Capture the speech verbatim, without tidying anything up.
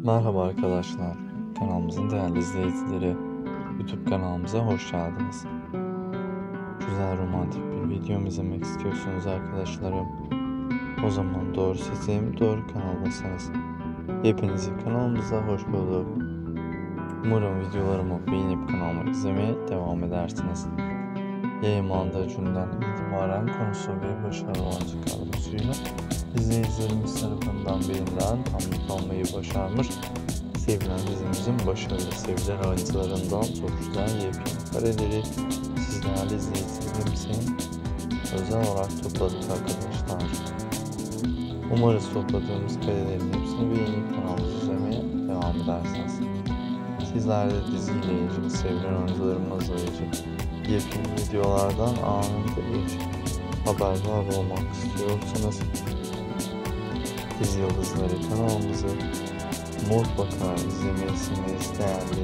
Merhaba arkadaşlar, kanalımızın değerli izleyicileri, YouTube kanalımıza hoş geldiniz. Güzel romantik bir video izlemek istiyorsunuz arkadaşlarım. O zaman doğru seçim, doğru kanaldasınız. Hepinizi kanalımıza hoş bulduk. Umarım videolarımı beğenip kanalımı izlemeye devam edersiniz. Yayınlandığı günden itibaren konusu ve başarılı oyuncu kadrosuyla izleyicilerimiz tarafından beğenilen, tanıtılmayı başarmış. Sevilen dizimizin başarılı sevilen oyuncularından çok güzel yepyeni kareleri sizlerle izleyicilerimizin özel olarak topladık arkadaşlar. Umarız topladığımız karelerin hepsini beğenip kanalımızı izlemeye devam edersiniz. Sizler de diziyle ilgili sevilen oyuncularımızla ilgili yepyeni videolardan anında ilk haberdar olmak istiyorsanız Dizi Yıldızları kanalımızı mutlaka izlemesiniz değerli